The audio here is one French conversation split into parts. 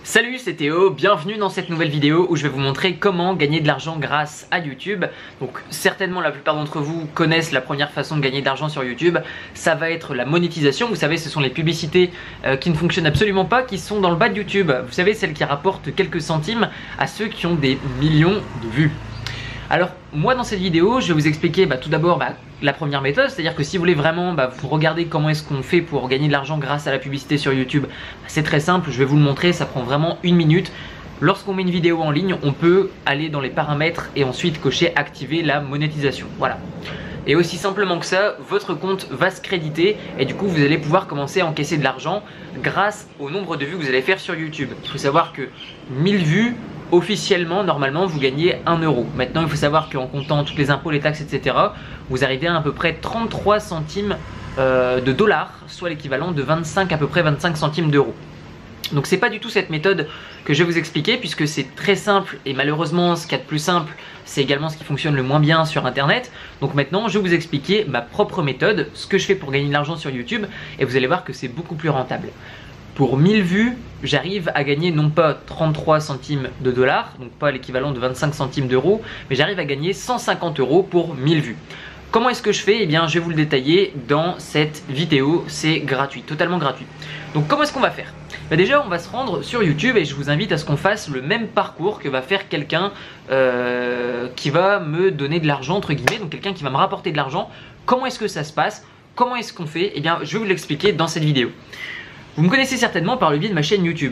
Salut, c'est Théo, bienvenue dans cette nouvelle vidéo où je vais vous montrer comment gagner de l'argent grâce à YouTube. Donc certainement la plupart d'entre vous connaissent la première façon de gagner de l'argent sur YouTube. Ça va être la monétisation, vous savez ce sont les publicités qui ne fonctionnent absolument pas, qui sont dans le bas de YouTube. Vous savez, celles qui rapportent quelques centimes à ceux qui ont des millions de vues. Alors moi dans cette vidéo je vais vous expliquer tout d'abord la première méthode, c'est à dire que si vous voulez vraiment vous regarder comment est-ce qu'on fait pour gagner de l'argent grâce à la publicité sur YouTube, c'est très simple, je vais vous le montrer, ça prend vraiment une minute. Lorsqu'on met une vidéo en ligne, on peut aller dans les paramètres et ensuite cocher activer la monétisation, voilà. Et aussi simplement que ça, votre compte va se créditer et du coup vous allez pouvoir commencer à encaisser de l'argent grâce au nombre de vues que vous allez faire sur YouTube. Il faut savoir que 1000 vues, officiellement, normalement, vous gagnez 1 euro. Maintenant, il faut savoir qu'en comptant toutes les impôts, les taxes, etc., vous arrivez à peu près 33 centimes de dollars, soit l'équivalent de à peu près 25 centimes d'euros. Donc c'est pas du tout cette méthode que je vais vous expliquer puisque c'est très simple et malheureusement ce qu'il y a de plus simple c'est également ce qui fonctionne le moins bien sur internet. Donc maintenant je vais vous expliquer ma propre méthode, ce que je fais pour gagner de l'argent sur YouTube et vous allez voir que c'est beaucoup plus rentable. Pour 1000 vues, j'arrive à gagner non pas 33 centimes de dollars, donc pas l'équivalent de 25 centimes d'euros, mais j'arrive à gagner 150 euros pour 1000 vues. Comment est-ce que je fais? Eh bien, je vais vous le détailler dans cette vidéo, c'est gratuit, totalement gratuit. Donc comment est-ce qu'on va faire? Déjà, on va se rendre sur YouTube et je vous invite à ce qu'on fasse le même parcours que va faire quelqu'un qui va me donner de l'argent, entre guillemets, donc quelqu'un qui va me rapporter de l'argent. Comment est-ce que ça se passe? Comment est-ce qu'on fait? Eh bien, je vais vous l'expliquer dans cette vidéo. Vous me connaissez certainement par le biais de ma chaîne YouTube.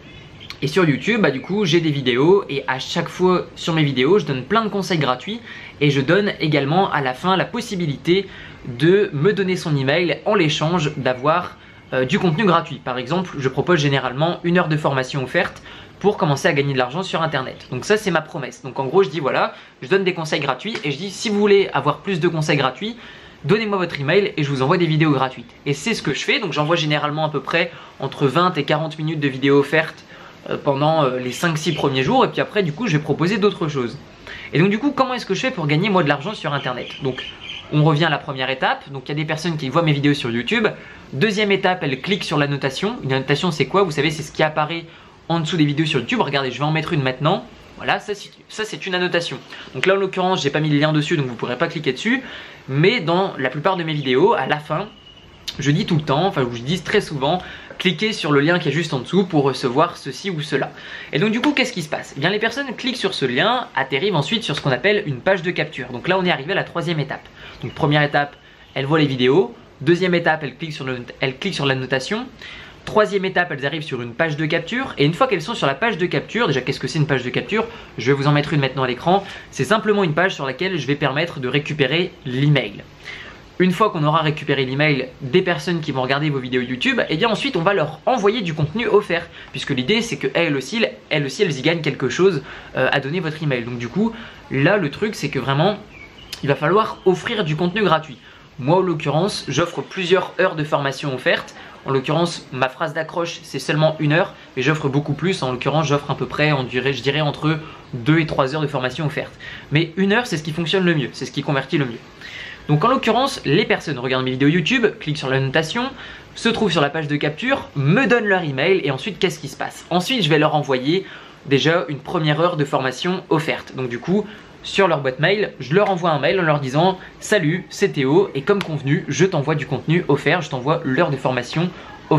Et sur YouTube, du coup, j'ai des vidéos et à chaque fois sur mes vidéos, je donne plein de conseils gratuits et je donne également à la fin la possibilité de me donner son email en l'échange d'avoir du contenu gratuit. Par exemple, je propose généralement 1 heure de formation offerte pour commencer à gagner de l'argent sur internet. Donc ça, c'est ma promesse. Donc en gros, je dis voilà, je donne des conseils gratuits et je dis si vous voulez avoir plus de conseils gratuits, donnez-moi votre email et je vous envoie des vidéos gratuites. Et c'est ce que je fais, donc j'envoie généralement à peu près entre 20 et 40 minutes de vidéos offertes pendant les 5-6 premiers jours et puis après du coup je vais proposer d'autres choses. Et donc du coup comment est-ce que je fais pour gagner moi de l'argent sur internet? Donc on revient à la première étape, donc il y a des personnes qui voient mes vidéos sur YouTube. Deuxième étape, elles cliquent sur l'annotation. Une annotation c'est quoi? Vous savez, c'est ce qui apparaît en dessous des vidéos sur YouTube. Regardez, je vais en mettre une maintenant. Voilà, ça c'est une annotation. Donc là en l'occurrence j'ai pas mis le lien dessus donc vous ne pourrez pas cliquer dessus. Mais dans la plupart de mes vidéos, à la fin, je dis tout le temps, enfin je dis très souvent, cliquez sur le lien qui est juste en dessous pour recevoir ceci ou cela. Et donc du coup qu'est-ce qui se passe? Eh bien les personnes cliquent sur ce lien, atterrissent ensuite sur ce qu'on appelle une page de capture. Donc là on est arrivé à la troisième étape. Donc première étape, elles voient les vidéos. Deuxième étape, elles cliquent sur l'annotation. Troisième étape, elles arrivent sur une page de capture et une fois qu'elles sont sur la page de capture, déjà qu'est-ce que c'est une page de capture? Je vais vous en mettre une maintenant à l'écran. C'est simplement une page sur laquelle je vais permettre de récupérer l'email. Une fois qu'on aura récupéré l'email des personnes qui vont regarder vos vidéos YouTube, et bien ensuite on va leur envoyer du contenu offert puisque l'idée c'est qu'elles aussi elles y gagnent quelque chose à donner votre email. Donc du coup là le truc c'est que vraiment il va falloir offrir du contenu gratuit. Moi en l'occurrence j'offre plusieurs heures de formation offerte. En l'occurrence, ma phrase d'accroche, c'est seulement 1 heure, mais j'offre beaucoup plus. En l'occurrence, j'offre à peu près, je dirais, entre 2 et 3 heures de formation offerte. Mais 1 heure, c'est ce qui fonctionne le mieux, c'est ce qui convertit le mieux. Donc en l'occurrence, les personnes regardent mes vidéos YouTube, cliquent sur l'annotation, se trouvent sur la page de capture, me donnent leur email et ensuite, qu'est-ce qui se passe? Ensuite, je vais leur envoyer déjà une première heure de formation offerte. Donc du coup, sur leur boîte mail, je leur envoie un mail en leur disant « Salut, c'est Théo et comme convenu, je t'envoie du contenu offert, je t'envoie l'heure de formation offerte. »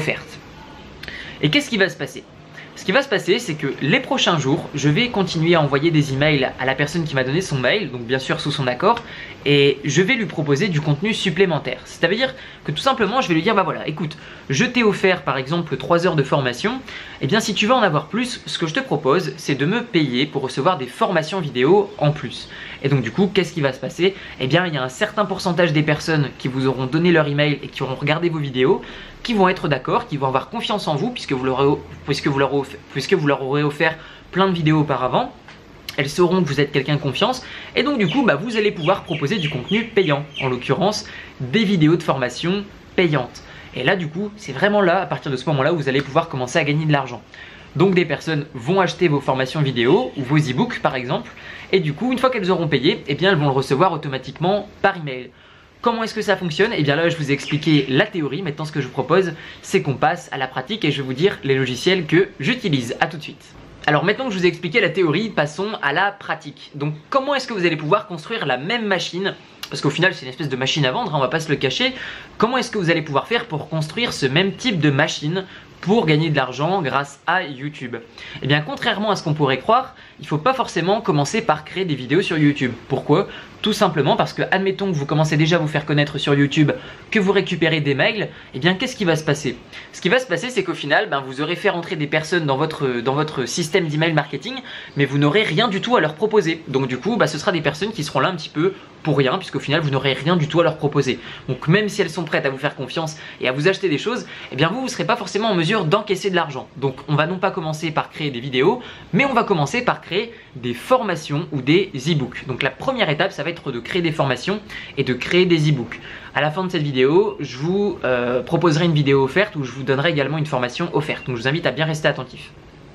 Et qu'est-ce qui va se passer? Ce qui va se passer, c'est que les prochains jours, je vais continuer à envoyer des emails à la personne qui m'a donné son mail, donc bien sûr sous son accord, et je vais lui proposer du contenu supplémentaire. C'est-à-dire que tout simplement, je vais lui dire, voilà, écoute, je t'ai offert par exemple 3 heures de formation, et bien si tu veux en avoir plus, ce que je te propose, c'est de me payer pour recevoir des formations vidéo en plus. Et donc du coup, qu'est-ce qui va se passer? Eh bien, il y a un certain pourcentage des personnes qui vous auront donné leur email et qui auront regardé vos vidéos, qui vont être d'accord, qui vont avoir confiance en vous puisque vous leur aurez offert plein de vidéos auparavant. Elles sauront que vous êtes quelqu'un de confiance et donc du coup vous allez pouvoir proposer du contenu payant, en l'occurrence des vidéos de formation payantes. Et là du coup c'est vraiment là, à partir de ce moment là, où vous allez pouvoir commencer à gagner de l'argent. Donc des personnes vont acheter vos formations vidéo ou vos e-books par exemple et du coup une fois qu'elles auront payé, eh bien elles vont le recevoir automatiquement par email. Comment est-ce que ça fonctionne? Et bien là, je vous ai expliqué la théorie. Maintenant, ce que je vous propose, c'est qu'on passe à la pratique et je vais vous dire les logiciels que j'utilise. A tout de suite. Alors maintenant que je vous ai expliqué la théorie, passons à la pratique. Donc comment est-ce que vous allez pouvoir construire la même machine? Parce qu'au final c'est une espèce de machine à vendre, hein, on va pas se le cacher. Comment est-ce que vous allez pouvoir faire pour construire ce même type de machine pour gagner de l'argent grâce à YouTube? Eh bien contrairement à ce qu'on pourrait croire, il ne faut pas forcément commencer par créer des vidéos sur YouTube. Pourquoi? Tout simplement parce que admettons que vous commencez déjà à vous faire connaître sur YouTube, que vous récupérez des mails, eh bien qu'est-ce qui va se passer? Ce qui va se passer, c'est qu'au final, vous aurez fait rentrer des personnes dans votre système d'email marketing, mais vous n'aurez rien du tout à leur proposer. Donc du coup, ce sera des personnes qui seront là un petit peu pour rien, puisqu'au final, vous n'aurez rien du tout à leur proposer. Donc même si elles sont prêtes à vous faire confiance et à vous acheter des choses, eh bien vous ne serez pas forcément en mesure d'encaisser de l'argent. Donc on va non pas commencer par créer des vidéos, mais on va commencer par créer des formations ou des e-books. Donc la première étape, ça va être de créer des formations et de créer des e-books. À la fin de cette vidéo, je vous proposerai une vidéo offerte où je vous donnerai également une formation offerte. Donc je vous invite à bien rester attentif.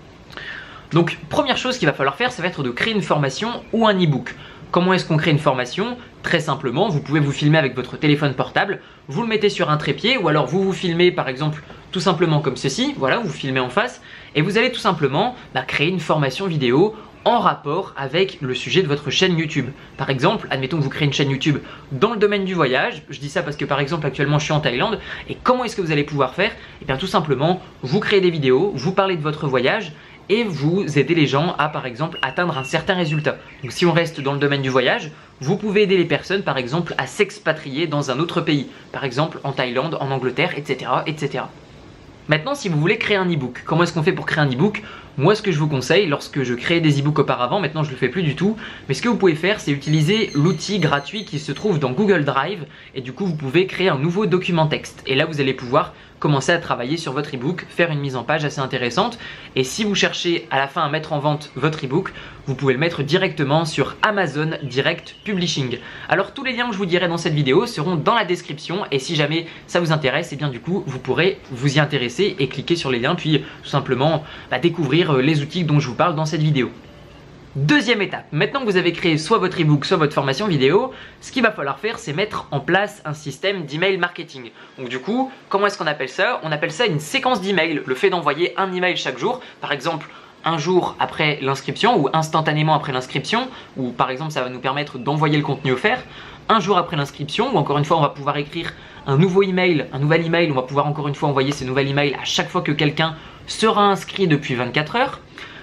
Donc première chose qu'il va falloir faire, ça va être de créer une formation ou un e-book. Comment est-ce qu'on crée une formation? Très simplement, vous pouvez vous filmer avec votre téléphone portable, vous le mettez sur un trépied ou alors vous vous filmez par exemple tout simplement comme ceci, voilà, vous filmez en face et vous allez tout simplement créer une formation vidéo en rapport avec le sujet de votre chaîne YouTube. Par exemple, admettons que vous créez une chaîne YouTube dans le domaine du voyage. Je dis ça parce que par exemple actuellement je suis en Thaïlande. Et comment est-ce que vous allez pouvoir faire? Eh bien tout simplement, vous créez des vidéos, vous parlez de votre voyage et vous aidez les gens à par exemple atteindre un certain résultat. Donc si on reste dans le domaine du voyage, vous pouvez aider les personnes par exemple à s'expatrier dans un autre pays. Par exemple en Thaïlande, en Angleterre, etc. etc. Maintenant, si vous voulez créer un e-book, comment est-ce qu'on fait pour créer un e-book? Moi, ce que je vous conseille, lorsque je créais des e-books auparavant, maintenant je ne le fais plus du tout, mais ce que vous pouvez faire, c'est utiliser l'outil gratuit qui se trouve dans Google Drive et du coup, vous pouvez créer un nouveau document texte. Et là, vous allez pouvoir commencer à travailler sur votre e-book, faire une mise en page assez intéressante. Et si vous cherchez à la fin à mettre en vente votre e-book, vous pouvez le mettre directement sur Amazon Direct Publishing. Alors tous les liens que je vous dirai dans cette vidéo seront dans la description et si jamais ça vous intéresse, et bien du coup vous pourrez vous y intéresser et cliquer sur les liens puis tout simplement découvrir les outils dont je vous parle dans cette vidéo. Deuxième étape, maintenant que vous avez créé soit votre e-book, soit votre formation vidéo, ce qu'il va falloir faire, c'est mettre en place un système d'email marketing. Donc du coup, comment est-ce qu'on appelle ça? On appelle ça une séquence d'emails, le fait d'envoyer un email chaque jour, par exemple un jour après l'inscription ou instantanément après l'inscription, ou par exemple ça va nous permettre d'envoyer le contenu offert, un jour après l'inscription, ou encore une fois on va pouvoir écrire un nouvel email, on va pouvoir encore une fois envoyer ce nouvel email à chaque fois que quelqu'un sera inscrit depuis 24 heures.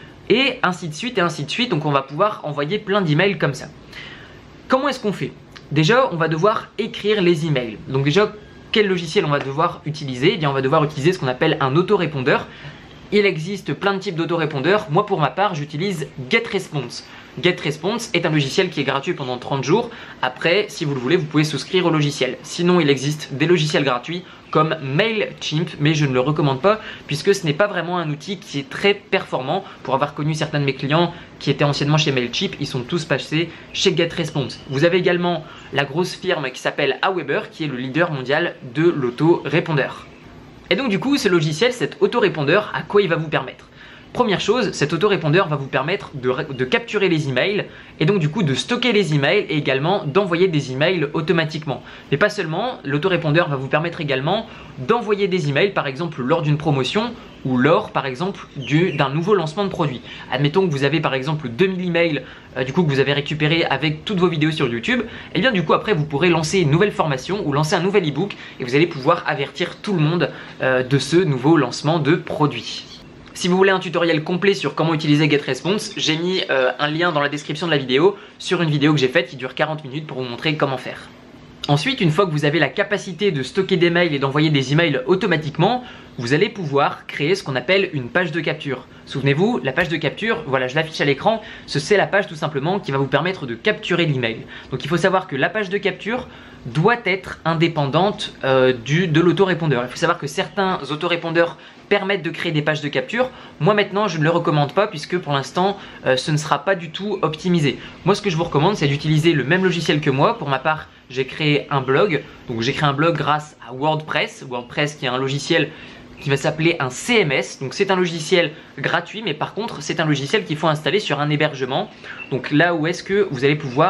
Et ainsi de suite, donc on va pouvoir envoyer plein d'emails comme ça. Comment est-ce qu'on fait? Déjà, on va devoir écrire les emails. Donc déjà, quel logiciel on va devoir utiliser? Eh bien, on va devoir utiliser ce qu'on appelle un autorépondeur. Il existe plein de types d'autorépondeurs. Moi, pour ma part, j'utilise GetResponse. GetResponse est un logiciel qui est gratuit pendant 30 jours. Après, si vous le voulez, vous pouvez souscrire au logiciel. Sinon, il existe des logiciels gratuits comme MailChimp, mais je ne le recommande pas puisque ce n'est pas vraiment un outil qui est très performant. Pour avoir connu certains de mes clients qui étaient anciennement chez MailChimp, ils sont tous passés chez GetResponse. Vous avez également la grosse firme qui s'appelle Aweber, qui est le leader mondial de l'autorépondeur. Et donc du coup, ce logiciel, cet autorépondeur, à quoi il va vous permettre? Première chose, cet autorépondeur va vous permettre de capturer les emails et donc du coup de stocker les emails et également d'envoyer des emails automatiquement. Mais pas seulement, l'autorépondeur va vous permettre également d'envoyer des emails par exemple lors d'une promotion ou lors par exemple d'un nouveau lancement de produit. Admettons que vous avez par exemple 2000 emails du coup que vous avez récupéré avec toutes vos vidéos sur YouTube, et bien du coup après vous pourrez lancer une nouvelle formation ou lancer un nouvel e-book et vous allez pouvoir avertir tout le monde de ce nouveau lancement de produit. Si vous voulez un tutoriel complet sur comment utiliser GetResponse, j'ai mis un lien dans la description de la vidéo sur une vidéo que j'ai faite qui dure 40 minutes pour vous montrer comment faire. Ensuite, une fois que vous avez la capacité de stocker des mails et d'envoyer des emails automatiquement, vous allez pouvoir créer ce qu'on appelle une page de capture. Souvenez-vous, la page de capture, voilà, je l'affiche à l'écran, c'est la page tout simplement qui va vous permettre de capturer l'email. Donc il faut savoir que la page de capture doit être indépendante de l'autorépondeur. Il faut savoir que certains autorépondeurs permettent de créer des pages de capture. Moi maintenant je ne le recommande pas puisque pour l'instant ce ne sera pas du tout optimisé. Moi ce que je vous recommande c'est d'utiliser le même logiciel que moi. Pour ma part j'ai créé un blog, donc j'ai créé un blog grâce à WordPress. WordPress qui est un logiciel qui va s'appeler un CMS, donc c'est un logiciel gratuit mais par contre c'est un logiciel qu'il faut installer sur un hébergement. Donc là où est-ce que vous allez pouvoir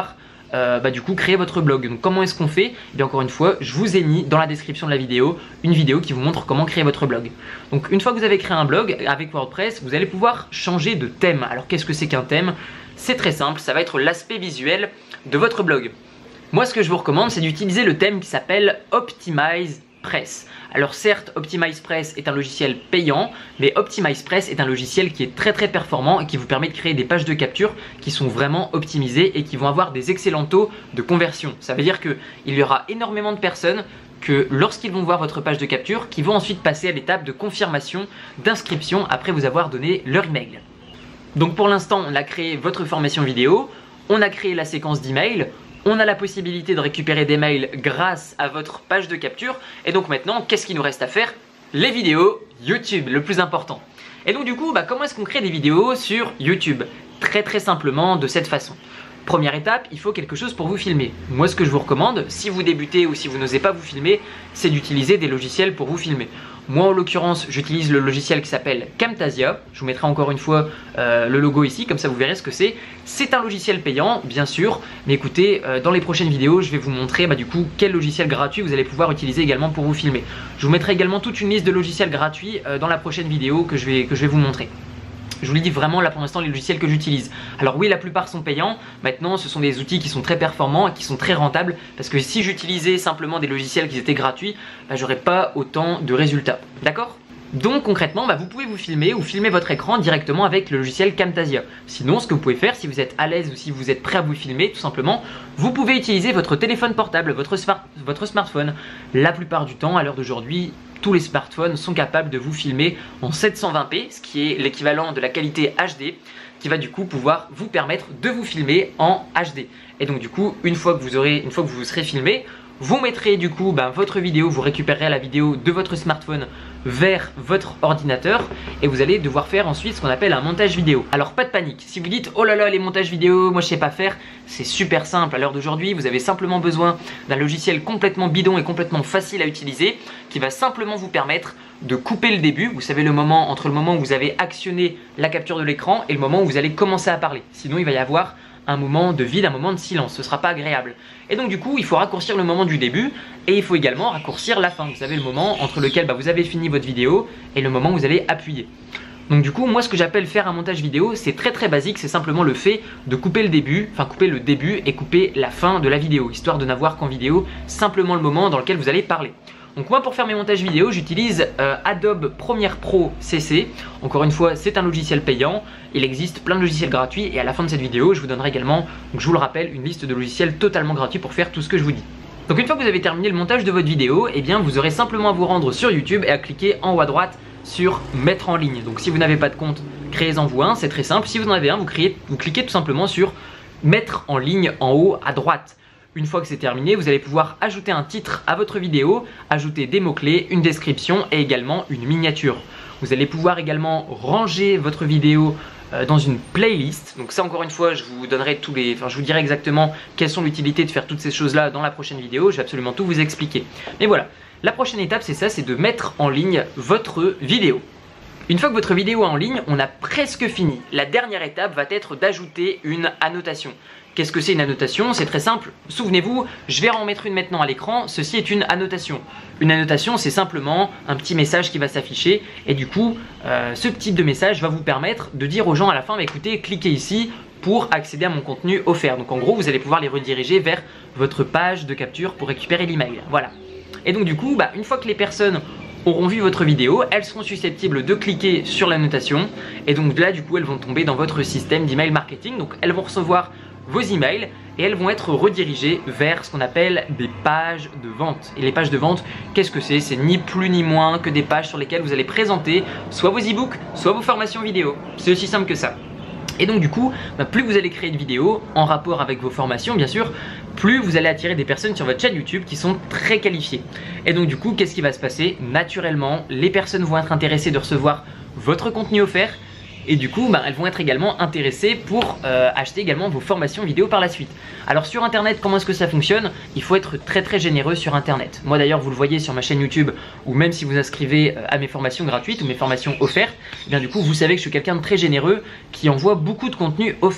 du coup créer votre blog. Donc comment est-ce qu'on fait? Et bien encore une fois, je vous ai mis dans la description de la vidéo une vidéo qui vous montre comment créer votre blog. Donc une fois que vous avez créé un blog avec WordPress, vous allez pouvoir changer de thème. Alors qu'est-ce que c'est qu'un thème? C'est très simple, ça va être l'aspect visuel de votre blog. Moi ce que je vous recommande, c'est d'utiliser le thème qui s'appelle OptimizePress. Alors certes, OptimizePress est un logiciel payant, mais OptimizePress est un logiciel qui est très performant et qui vous permet de créer des pages de capture qui sont vraiment optimisées et qui vont avoir des excellents taux de conversion. Ça veut dire qu'il y aura énormément de personnes que lorsqu'ils vont voir votre page de capture, qui vont ensuite passer à l'étape de confirmation, d'inscription après vous avoir donné leur email. Donc pour l'instant, on a créé votre formation vidéo, on a créé la séquence d'email. On a la possibilité de récupérer des mails grâce à votre page de capture. Et donc maintenant, qu'est-ce qu'il nous reste à faire? Les vidéos YouTube, le plus important. Et donc du coup, comment est-ce qu'on crée des vidéos sur YouTube? Très simplement de cette façon. Première étape, il faut quelque chose pour vous filmer. Moi, ce que je vous recommande, si vous débutez ou si vous n'osez pas vous filmer, c'est d'utiliser des logiciels pour vous filmer. Moi, en l'occurrence, j'utilise le logiciel qui s'appelle Camtasia. Je vous mettrai encore une fois le logo ici, comme ça vous verrez ce que c'est. C'est un logiciel payant, bien sûr, mais écoutez, dans les prochaines vidéos, je vais vous montrer du coup quel logiciel gratuit vous allez pouvoir utiliser également pour vous filmer. Je vous mettrai également toute une liste de logiciels gratuits dans la prochaine vidéo que je vais vous montrer. Je vous le dis vraiment là pour l'instant les logiciels que j'utilise. Alors oui, la plupart sont payants. Maintenant, ce sont des outils qui sont très performants et qui sont très rentables. Parce que si j'utilisais simplement des logiciels qui étaient gratuits, j'aurais pas autant de résultats. D'accord ? Donc concrètement, vous pouvez vous filmer ou filmer votre écran directement avec le logiciel Camtasia. Sinon, ce que vous pouvez faire, si vous êtes à l'aise ou si vous êtes prêt à vous filmer, tout simplement, vous pouvez utiliser votre téléphone portable, votre smartphone. La plupart du temps, à l'heure d'aujourd'hui, tous les smartphones sont capables de vous filmer en 720p, ce qui est l'équivalent de la qualité HD, qui va du coup pouvoir vous permettre de vous filmer en HD. Et donc du coup, une fois que vous serez filmé, vous mettrez du coup votre vidéo, vous récupérerez la vidéo de votre smartphone vers votre ordinateur et vous allez devoir faire ensuite ce qu'on appelle un montage vidéo. Alors pas de panique, si vous dites oh là là les montages vidéo, moi je sais pas faire, c'est super simple. À l'heure d'aujourd'hui, vous avez simplement besoin d'un logiciel complètement bidon et complètement facile à utiliser qui va simplement vous permettre de couper le début. Vous savez le moment entre le moment où vous avez actionné la capture de l'écran et le moment où vous allez commencer à parler. Sinon il va y avoir un moment de vide, un moment de silence, ce sera pas agréable. Et donc du coup, il faut raccourcir le moment du début et il faut également raccourcir la fin. Vous savez le moment entre lequel vous avez fini votre vidéo et le moment où vous allez appuyer. Donc du coup, moi ce que j'appelle faire un montage vidéo, c'est très basique, c'est simplement le fait de couper le début, couper le début et couper la fin de la vidéo, histoire de n'avoir qu'en vidéo simplement le moment dans lequel vous allez parler. Donc moi pour faire mes montages vidéo j'utilise Adobe Premiere Pro CC. Encore une fois c'est un logiciel payant, il existe plein de logiciels gratuits et à la fin de cette vidéo je vous donnerai également, donc je vous le rappelle, une liste de logiciels totalement gratuits pour faire tout ce que je vous dis. Donc une fois que vous avez terminé le montage de votre vidéo, vous aurez simplement à vous rendre sur YouTube et à cliquer en haut à droite sur mettre en ligne. Donc si vous n'avez pas de compte, créez-en vous un, c'est très simple. Si vous en avez un, vous cliquez tout simplement sur mettre en ligne en haut à droite. Une fois que c'est terminé, vous allez pouvoir ajouter un titre à votre vidéo, ajouter des mots-clés, une description et également une miniature. Vous allez pouvoir également ranger votre vidéo dans une playlist. Donc ça encore une fois, je vous dirai exactement quelles sont l'utilité de faire toutes ces choses-là dans la prochaine vidéo. Je vais absolument tout vous expliquer. Mais voilà, la prochaine étape c'est ça, c'est de mettre en ligne votre vidéo. Une fois que votre vidéo est en ligne, on a presque fini. La dernière étape va être d'ajouter une annotation. Qu'est-ce que c'est une annotation? C'est très simple. Souvenez-vous, je vais en mettre une maintenant à l'écran. Ceci est une annotation. Une annotation, c'est simplement un petit message qui va s'afficher. Et du coup, ce type de message va vous permettre de dire aux gens à la fin, écoutez, cliquez ici pour accéder à mon contenu offert. Donc en gros, vous allez pouvoir les rediriger vers votre page de capture pour récupérer l'email. Voilà. Et donc du coup, une fois que les personnes auront vu votre vidéo, elles seront susceptibles de cliquer sur l'annotation. Et donc là, du coup, elles vont tomber dans votre système d'email marketing. Donc elles vont recevoir vos emails et elles vont être redirigées vers ce qu'on appelle des pages de vente. Et les pages de vente, qu'est-ce que c'est? C'est ni plus ni moins que des pages sur lesquelles vous allez présenter soit vos e-books, soit vos formations vidéo. C'est aussi simple que ça. Et donc du coup, plus vous allez créer de vidéos en rapport avec vos formations bien sûr, plus vous allez attirer des personnes sur votre chaîne YouTube qui sont très qualifiées. Et donc du coup, qu'est-ce qui va se passer? Naturellement, les personnes vont être intéressées de recevoir votre contenu offert. Et du coup, elles vont être également intéressées pour acheter également vos formations vidéo par la suite. Alors sur internet, comment est-ce que ça fonctionne? Il faut être très généreux sur internet. Moi d'ailleurs, vous le voyez sur ma chaîne YouTube, ou même si vous inscrivez à mes formations gratuites ou mes formations offertes, du coup vous savez que je suis quelqu'un de très généreux qui envoie beaucoup de contenu offert.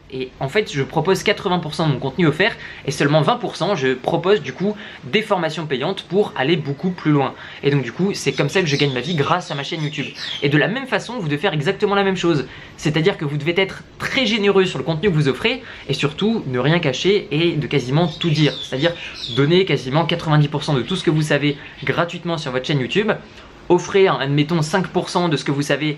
et en fait je propose 80% de mon contenu offert et seulement 20% je propose du coup des formations payantes pour aller beaucoup plus loin. Et donc du coup c'est comme ça que je gagne ma vie grâce à ma chaîne YouTube. Et de la même façon vous devez faire exactement la même chose, c'est-à-dire que vous devez être très généreux sur le contenu que vous offrez et surtout ne rien cacher et de quasiment tout dire, c'est-à-dire donner quasiment 90% de tout ce que vous savez gratuitement sur votre chaîne YouTube. Offrez, admettons, 5% de ce que vous savez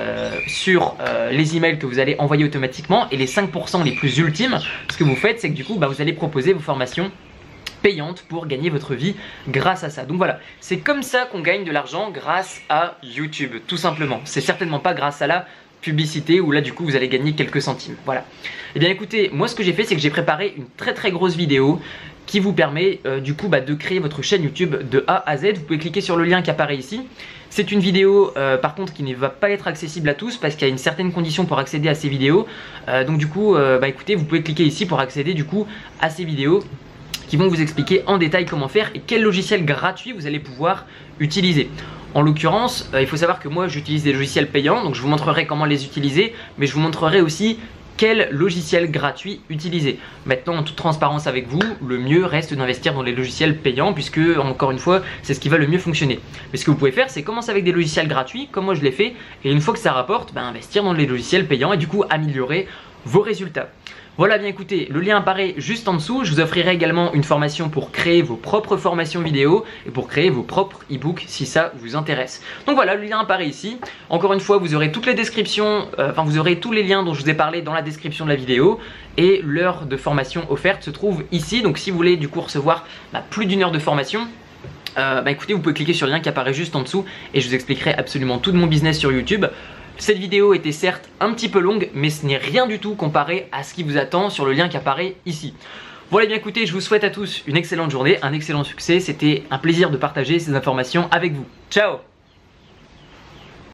sur les emails que vous allez envoyer automatiquement, et les 5% les plus ultimes, ce que vous faites, c'est que du coup, vous allez proposer vos formations payantes pour gagner votre vie grâce à ça. Donc voilà, c'est comme ça qu'on gagne de l'argent grâce à YouTube, tout simplement. C'est certainement pas grâce à la publicité où là du coup vous allez gagner quelques centimes. Voilà. Et bien écoutez, moi ce que j'ai fait, c'est que j'ai préparé une très grosse vidéo qui vous permet du coup de créer votre chaîne YouTube de A à Z. Vous pouvez cliquer sur le lien qui apparaît ici. C'est une vidéo par contre qui ne va pas être accessible à tous parce qu'il y a une certaine condition pour accéder à ces vidéos. Donc du coup, écoutez, vous pouvez cliquer ici pour accéder du coup à ces vidéos qui vont vous expliquer en détail comment faire et quel logiciel gratuit vous allez pouvoir utiliser. En l'occurrence, il faut savoir que moi j'utilise des logiciels payants, donc je vous montrerai comment les utiliser, mais je vous montrerai aussi quel logiciel gratuit utiliser. Maintenant, en toute transparence avec vous, le mieux reste d'investir dans les logiciels payants puisque, encore une fois, c'est ce qui va le mieux fonctionner. Mais ce que vous pouvez faire, c'est commencer avec des logiciels gratuits, comme moi je l'ai fait, et une fois que ça rapporte, investir dans les logiciels payants et du coup améliorer vos résultats. Voilà, bien écoutez, le lien apparaît juste en dessous. Je vous offrirai également une formation pour créer vos propres formations vidéo et pour créer vos propres e-books si ça vous intéresse. Donc voilà, le lien apparaît ici. Encore une fois, vous aurez toutes les descriptions, vous aurez tous les liens dont je vous ai parlé dans la description de la vidéo. Et l'heure de formation offerte se trouve ici. Donc si vous voulez du coup recevoir plus d'une heure de formation, écoutez, vous pouvez cliquer sur le lien qui apparaît juste en dessous et je vous expliquerai absolument tout de mon business sur YouTube. Cette vidéo était certes un petit peu longue, mais ce n'est rien du tout comparé à ce qui vous attend sur le lien qui apparaît ici. Voilà, bien écoutez, je vous souhaite à tous une excellente journée, un excellent succès. C'était un plaisir de partager ces informations avec vous. Ciao!